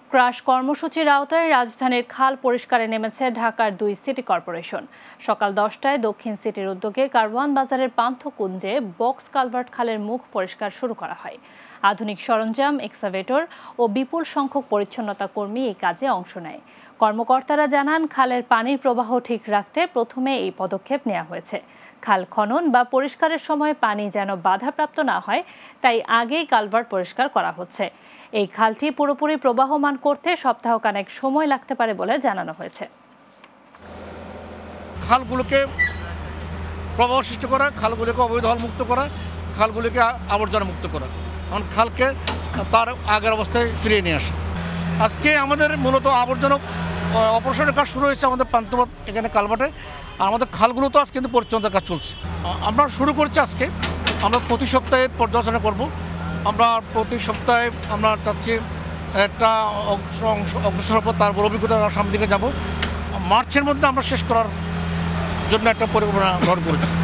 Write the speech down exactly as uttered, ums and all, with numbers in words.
Crush কর্মসূচির আওতায় রাজধানীর খাল পরিষ্কারে নেমেছে ঢাকার দুই সিটি কর্পোরেশন। সকাল দশটায় দক্ষিণ সিটির উদ্যোগে কারওয়ান বাজারের পান্থকুঞ্জে বক্স কালভার্ট খালের মুখ পরিষ্কার শুরু করা হয়। আধুনিক সরঞ্জাম, এক্সাভেটর ও বিপুল সংখ্যক পরিচ্ছন্নতা কর্মী এই কাজে অংশ নেয়। কর্মকর্তারা জানান, খালের পানির প্রবাহ ঠিক রাখতে প্রথমে এই পদক্ষেপ নেওয়া হয়েছে। খাল খনন বা পরিষ্কারের সময় পানি যেন বাধাপ্রাপ্ত না হয়, তাই আগেই কালভার্ট পরিষ্কার করা হচ্ছে। এই খালটি পুরোপুরি প্রবাহমান করতে সপ্তাহখানেক সময় লাগতে পারে বলে জানানো হয়েছে। খালগুলোকে প্রবাহ সৃষ্টি করা, খালগুলোকে অবৈধ হল মুক্ত করা, খালগুলোকে আবর্জনা মুক্ত করা, কারণ খালকে তার আগের অবস্থায় ফিরিয়ে নিয়ে আসা। আজকে আমাদের মূলত আবর্জনা অপারেশনের কাজ শুরু হয়েছে আমাদের পান্থপথ এখানে কালভার্টে, আর আমাদের খালগুলো তো আজকে কিন্তু পরিচ্ছন্নতার কাজ চলছে। আমরা শুরু করছি আজকে, আমরা প্রতি সপ্তাহে পর্যালোচনা করব। আমরা প্রতি সপ্তাহে আমরা চাচ্ছি একটা অংশ অগ্রসর হব, তারপর অভিজ্ঞতার সামনের দিকে যাব। মার্চের মধ্যে আমরা শেষ করার জন্য একটা পরিকল্পনা গ্রহণ করেছি।